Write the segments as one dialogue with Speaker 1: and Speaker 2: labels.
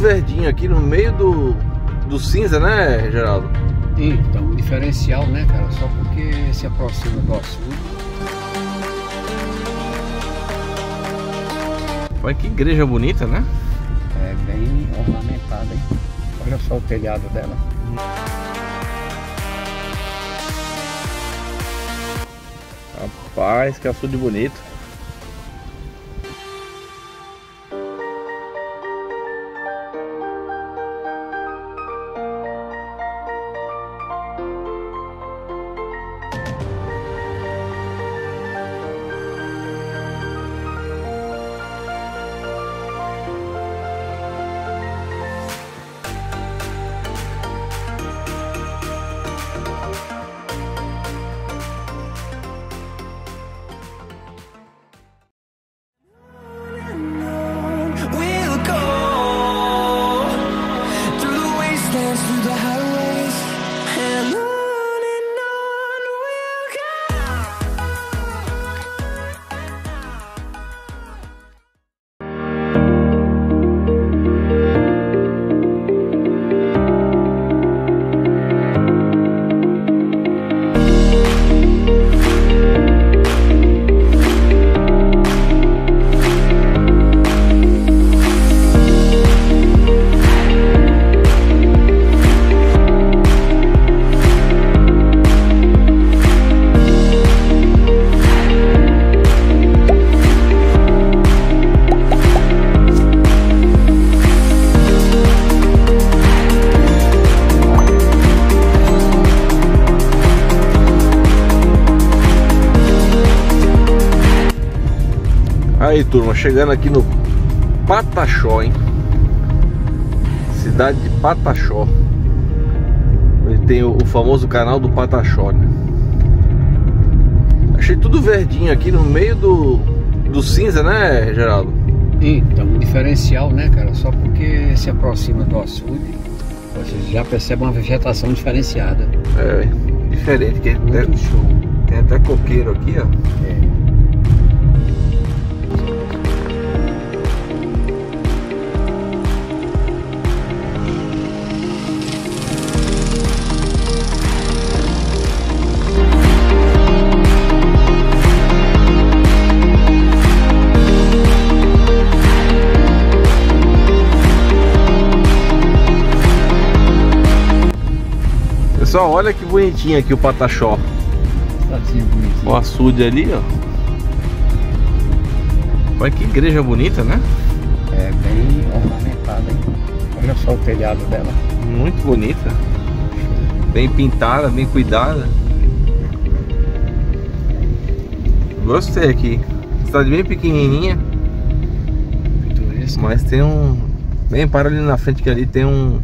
Speaker 1: verdinho aqui no meio do cinza, né, Geraldo?
Speaker 2: Então, o diferencial, né, cara? Só porque se aproxima do açude.
Speaker 1: Olha que igreja bonita, né?
Speaker 2: É bem ornamentada, hein? Olha só o telhado dela.
Speaker 1: Rapaz, que açude bonito. Aí, turma, chegando aqui no Pataxó, hein? Cidade de Pataxó. Ele tem o famoso canal do Pataxó, né? Achei tudo verdinho aqui no meio do cinza, né, Geraldo?
Speaker 2: Então, o diferencial, né, cara? Só porque se aproxima do açude, você já percebe uma vegetação diferenciada.
Speaker 1: É, diferente. Que
Speaker 2: Muito show.
Speaker 1: Tem até coqueiro aqui, ó.
Speaker 2: É.
Speaker 1: Pessoal, olha que bonitinho aqui o Pataxó.
Speaker 2: Cidadinha bonitinha.
Speaker 1: O açude ali, ó. Olha que igreja bonita, né?
Speaker 2: É bem ornamentada, hein? Olha só o telhado dela.
Speaker 1: Muito bonita. Bem pintada, bem cuidada. Gostei aqui. Cidade bem pequenininha,
Speaker 2: Pitoresca.
Speaker 1: mas tem um... Bem para ali na frente que ali tem um...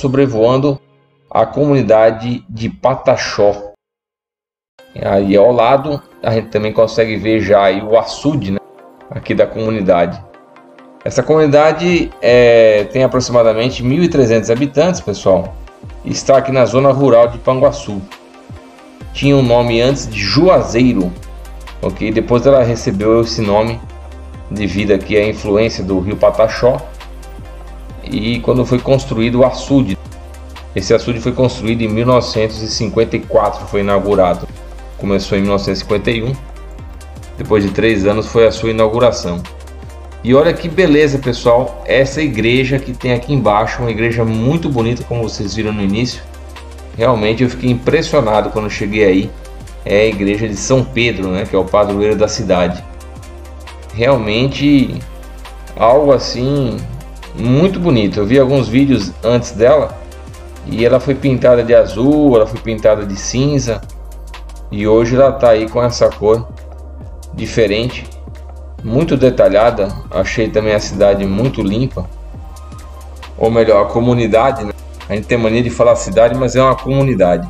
Speaker 3: sobrevoando a comunidade de Pataxó. Aí ao lado a gente também consegue ver já aí o açude, né, aqui da comunidade. Essa comunidade tem aproximadamente 1.300 habitantes, pessoal. E está aqui na zona rural de Panguaçu. Tinha um nome antes de Juazeiro, ok? Depois ela recebeu esse nome devido aqui à influência do rio Pataxó. E quando foi construído o açude, esse açude foi construído em 1954, foi inaugurado. Começou em 1951, depois de 3 anos foi a sua inauguração. E olha que beleza, pessoal, essa igreja que tem aqui embaixo, uma igreja muito bonita, como vocês viram no início. Realmente eu fiquei impressionado quando cheguei aí. É a igreja de São Pedro, né, que é o padroeiro da cidade. Realmente algo assim muito bonito. Eu vi alguns vídeos antes dela e ela foi pintada de azul, ela foi pintada de cinza. E hoje ela está aí com essa cor diferente, muito detalhada. Achei também a cidade muito limpa, ou melhor, a comunidade, né? A gente tem mania de falar cidade, mas é uma comunidade.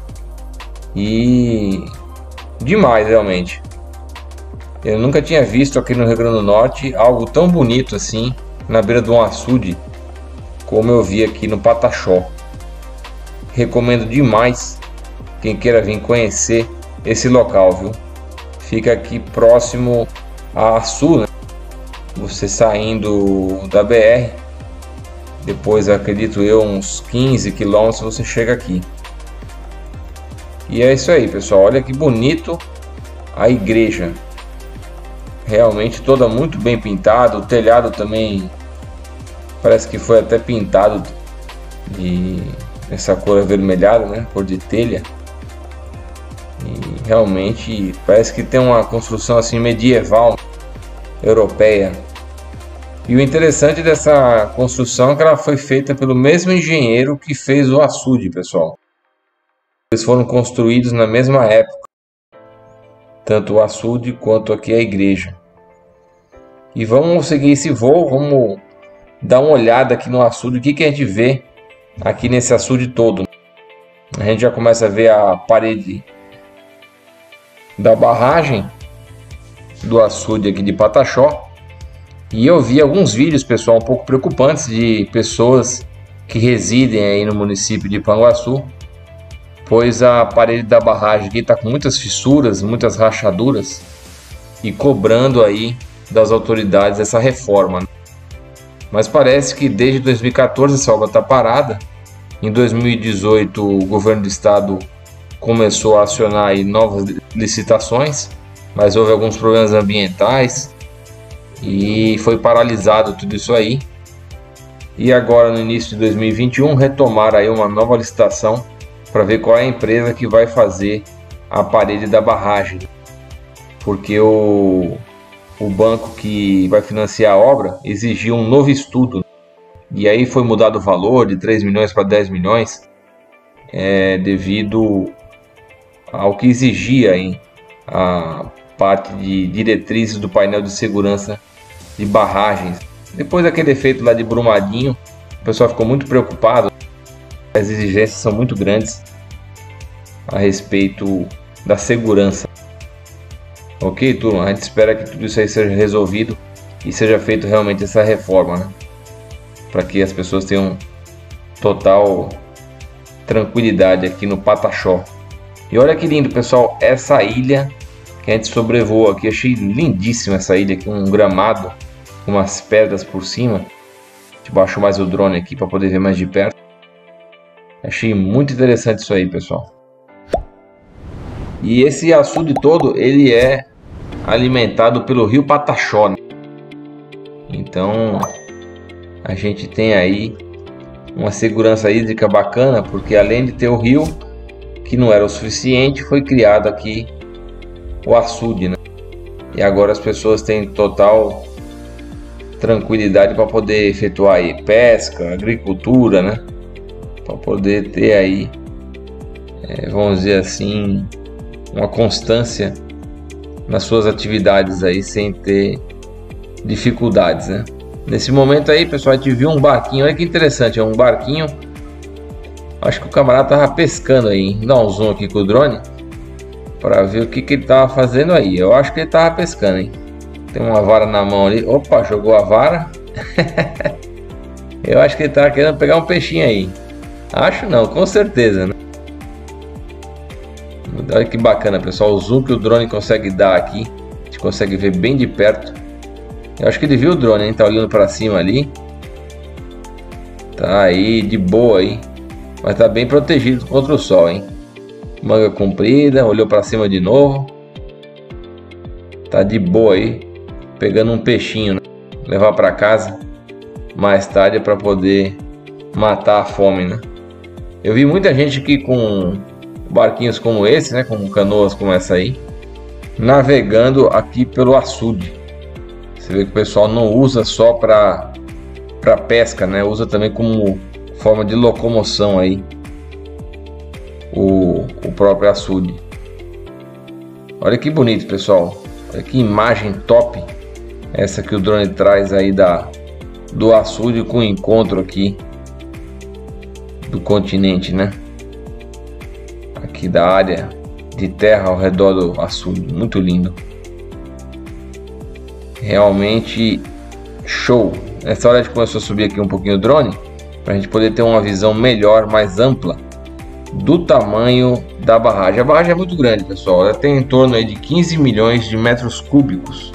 Speaker 3: E demais, realmente. Eu nunca tinha visto aqui no Rio Grande do Norte algo tão bonito assim na beira de um açude como eu vi aqui no Pataxó. Recomendo demais quem queira vir conhecer esse local, viu? Fica aqui próximo a Açu, né? Você saindo da BR, depois acredito eu uns 15 quilômetros você chega aqui. E é isso aí, pessoal, olha que bonito a igreja, realmente toda muito bem pintada. O telhado também parece que foi até pintado de essa cor avermelhada, né, cor de telha. E realmente parece que tem uma construção assim medieval, europeia. E o interessante dessa construção é que ela foi feita pelo mesmo engenheiro que fez o açude, pessoal. Eles foram construídos na mesma época, tanto o açude quanto aqui a igreja. E vamos seguir esse voo, vamos dar uma olhada aqui no açude, o que a gente vê aqui nesse açude todo. A gente já começa a ver a parede da barragem do açude aqui de Pataxó. E eu vi alguns vídeos, pessoal, um pouco preocupantes de pessoas que residem aí no município de Panguaçu, pois a parede da barragem aqui está com muitas fissuras, muitas rachaduras, e cobrando aí das autoridades essa reforma. Mas parece que desde 2014 essa obra está parada. Em 2018 o governo do estado começou a acionar aí novas licitações, mas houve alguns problemas ambientais e foi paralisado tudo isso aí. E agora no início de 2021 retomaram aí uma nova licitação para ver qual é a empresa que vai fazer a parede da barragem, porque o banco que vai financiar a obra exigiu um novo estudo, e aí foi mudado o valor de 3 milhões para 10 milhões, devido ao que exigia aí a parte de diretrizes do painel de segurança de barragens. Depois daquele efeito lá de Brumadinho, o pessoal ficou muito preocupado. As exigências são muito grandes a respeito da segurança. Ok, turma? A gente espera que tudo isso aí seja resolvido e seja feito realmente essa reforma, né? Para que as pessoas tenham total tranquilidade aqui no Pataxó. E olha que lindo, pessoal, essa ilha que a gente sobrevoa aqui. Achei lindíssima essa ilha aqui, um gramado com umas pedras por cima. A gente baixou mais o drone aqui para poder ver mais de perto. Achei muito interessante isso aí, pessoal. E esse açude todo, ele é alimentado pelo rio Pataxó, né? Então a gente tem aí uma segurança hídrica bacana, porque além de ter o rio, que não era o suficiente, foi criado aqui o açude, né? E agora as pessoas têm total tranquilidade para poder efetuar aí pesca, agricultura, né? Para poder ter aí, vamos dizer assim, uma constância nas suas atividades aí sem ter dificuldades, né? Nesse momento aí, pessoal, a gente viu um barquinho, olha que interessante, é um barquinho Acho que o camarada tava pescando aí, hein? Dá um zoom aqui com o drone para ver o que ele tava fazendo aí. Eu acho que ele tava pescando, hein? Tem uma vara na mão ali. Opa, jogou a vara. Eu acho que ele tava querendo pegar um peixinho aí. Acho não, com certeza, né? Olha que bacana, pessoal, o zoom que o drone consegue dar aqui. A gente consegue ver bem de perto. Eu acho que ele viu o drone, hein? Tá olhando para cima ali. Tá aí, de boa aí. Mas tá bem protegido contra o sol, hein? Manga comprida, olhou para cima de novo. Tá de boa aí, pegando um peixinho, né? Levar para casa mais tarde para poder matar a fome, né? Eu vi muita gente aqui com barquinhos como esse, né? Com canoas como essa aí, navegando aqui pelo açude. Você vê que o pessoal não usa só para pesca, né? Usa também como forma de locomoção aí o próprio açude. Olha que bonito, pessoal. Olha que imagem top essa que o drone traz aí do açude com o encontro aqui do continente, né? Aqui da área de terra ao redor do açude. Muito lindo. Realmente show. Nessa hora a gente começou a subir aqui um pouquinho o drone para a gente poder ter uma visão melhor, mais ampla do tamanho da barragem. A barragem é muito grande, pessoal. Ela tem em torno aí de 15 milhões de metros cúbicos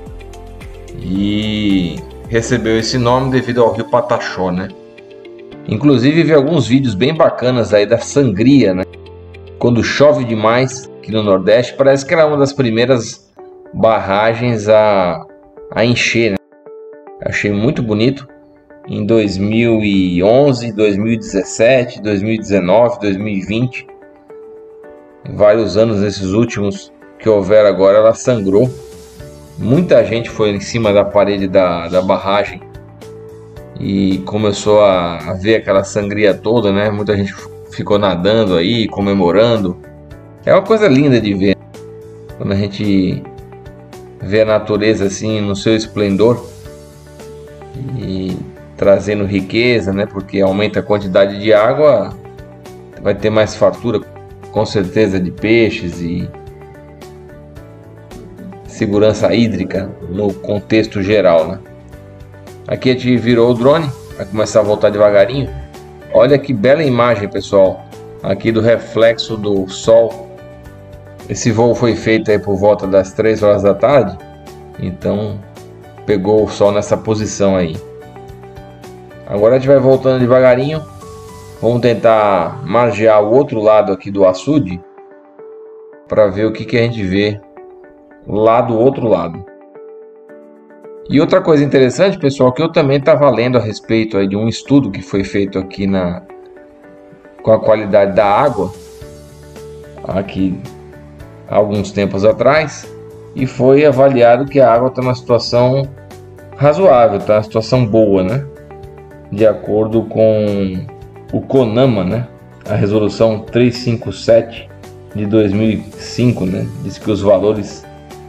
Speaker 3: e recebeu esse nome devido ao rio Pataxó, né? Inclusive vi alguns vídeos bem bacanas aí da sangria, né? Quando chove demais aqui no Nordeste, parece que era uma das primeiras barragens a encher, né? Achei muito bonito. Em 2011, 2017, 2019, 2020, vários anos nesses últimos que houveram agora, ela sangrou. Muita gente foi em cima da parede da barragem e começou a ver aquela sangria toda, né? Muita gente ficou nadando aí, comemorando. É uma coisa linda de ver, quando a gente vê a natureza assim no seu esplendor e trazendo riqueza, né? Porque aumenta a quantidade de água, vai ter mais fartura, com certeza, de peixes e segurança hídrica no contexto geral, né? Aqui a gente virou o drone, vai começar a voltar devagarinho. Olha que bela imagem, pessoal, aqui do reflexo do sol. Esse voo foi feito aí por volta das 3 horas da tarde, então pegou o sol nessa posição aí. Agora a gente vai voltando devagarinho. Vamos tentar margear o outro lado aqui do açude para ver o que a gente vê lá do outro lado. E outra coisa interessante, pessoal, que eu também estava lendo a respeito aí de um estudo que foi feito aqui com a qualidade da água aqui há alguns tempos atrás, e foi avaliado que a água está numa situação razoável, está numa situação boa, né? De acordo com o CONAMA, né? A resolução 357 de 2005, né? Diz que os valores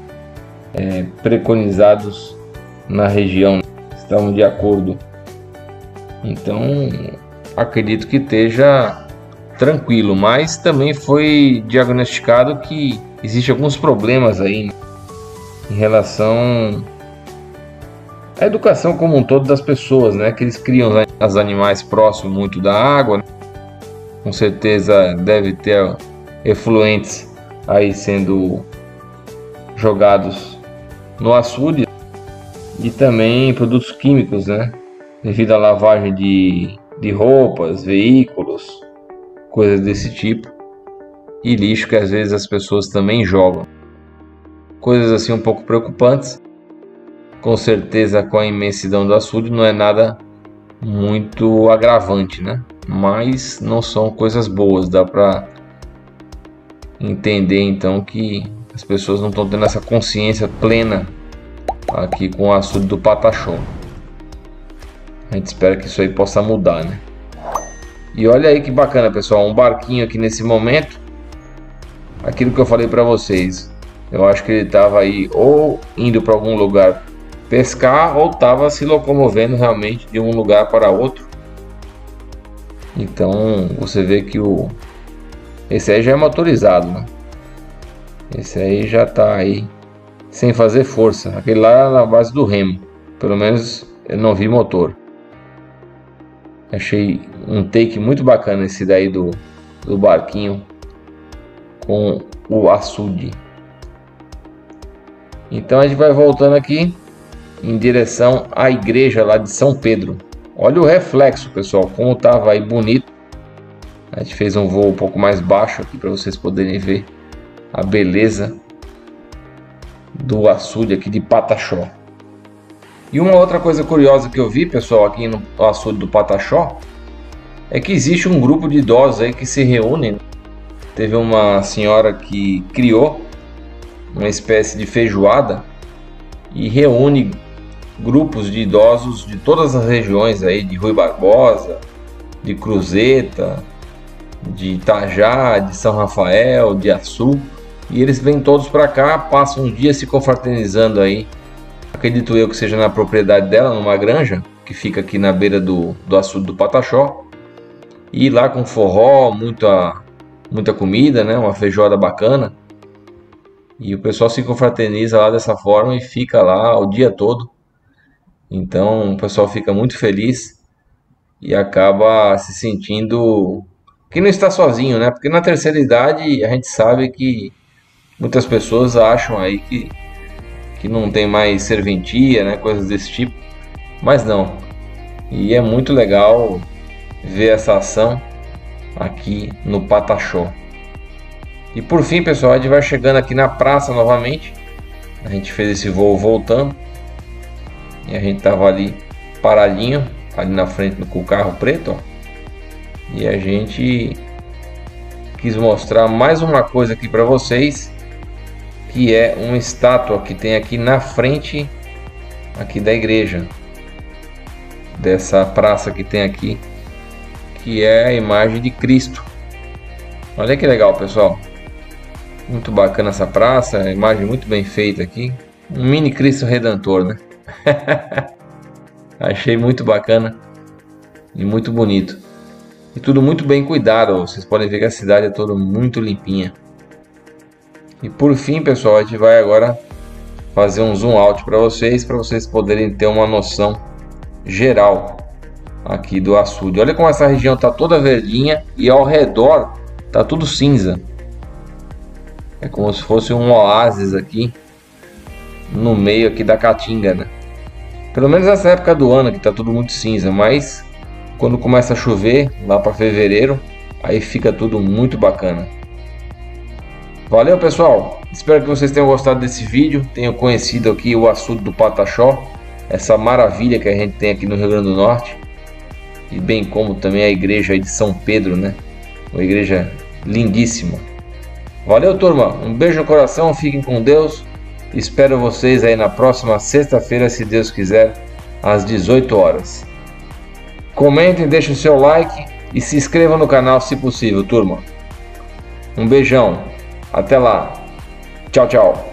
Speaker 3: preconizados na região estavam de acordo. Então, acredito que esteja tranquilo, mas também foi diagnosticado que existem alguns problemas aí, né? Em relação a educação como um todo das pessoas, né? Que eles criam os animais próximos muito da água, né? Com certeza deve ter efluentes aí sendo jogados no açude e também produtos químicos, né? Devido à lavagem de roupas, veículos, coisas desse tipo, e lixo que às vezes as pessoas também jogam. Coisas assim um pouco preocupantes. Com certeza, com a imensidão do açude, não é nada muito agravante, né? Mas não são coisas boas. Dá para entender então que as pessoas não estão tendo essa consciência plena aqui com o açude do Pataxó. A gente espera que isso aí possa mudar, né? E olha aí que bacana, pessoal, um barquinho aqui nesse momento. Aquilo que eu falei para vocês, eu acho que ele estava aí ou indo para algum lugar pescar ou estava se locomovendo realmente de um lugar para outro. Então você vê que esse aí já é motorizado, né? Esse aí já tá aí sem fazer força. Aquele lá é na base do remo. Pelo menos eu não vi motor. Achei um take muito bacana esse daí do barquinho com o açude. Então a gente vai voltando aqui em direção à igreja lá de São Pedro. Olha o reflexo, pessoal, como tava aí bonito. A gente fez um voo um pouco mais baixo aqui para vocês poderem ver a beleza do açude aqui de Pataxó. E uma outra coisa curiosa que eu vi, pessoal, aqui no açude do Pataxó, é que existe um grupo de idosos aí que se reúnem. Teve uma senhora que criou uma espécie de feijoada e reúne grupos de idosos de todas as regiões aí, de Rui Barbosa, de Cruzeta, de Itajá, de São Rafael, de Açu, e eles vêm todos para cá, passam um dia se confraternizando aí. Acredito eu que seja na propriedade dela, numa granja que fica aqui na beira do açude do Pataxó, e lá com forró, muita comida, né? Uma feijoada bacana, e o pessoal se confraterniza lá dessa forma e fica lá o dia todo. Então o pessoal fica muito feliz e acaba se sentindo que não está sozinho, né? Porque na terceira idade a gente sabe que muitas pessoas acham aí que não tem mais serventia, né? Coisas desse tipo, mas não. E é muito legal ver essa ação aqui no Pataxó. E por fim, pessoal, a gente vai chegando aqui na praça novamente. A gente fez esse voo voltando e a gente tava ali paradinho, ali na frente com o carro preto, ó. E a gente quis mostrar mais uma coisa aqui para vocês, que é uma estátua que tem aqui na frente aqui da igreja, dessa praça que tem aqui, que é a imagem de Cristo. Olha que legal, pessoal, muito bacana essa praça, a imagem muito bem feita aqui, um mini Cristo Redentor, né? Achei muito bacana e muito bonito, e tudo muito bem cuidado. Vocês podem ver que a cidade é toda muito limpinha. E por fim, pessoal, a gente vai agora fazer um zoom out para vocês poderem ter uma noção geral aqui do açude. Olha como essa região tá toda verdinha e ao redor tá tudo cinza. É como se fosse um oásis aqui no meio aqui da Caatinga, né? Pelo menos nessa época do ano que tá tudo muito cinza, mas quando começa a chover lá para fevereiro, aí fica tudo muito bacana. Valeu, pessoal, espero que vocês tenham gostado desse vídeo, tenham conhecido aqui o açude do Pataxó, essa maravilha que a gente tem aqui no Rio Grande do Norte, e bem como também a igreja aí de São Pedro, né? Uma igreja lindíssima. Valeu, turma, um beijo no coração, fiquem com Deus, espero vocês aí na próxima sexta-feira, se Deus quiser, às 18 horas. Comentem, deixem o seu like e se inscrevam no canal se possível, turma. Um beijão. Até lá. Tchau, tchau.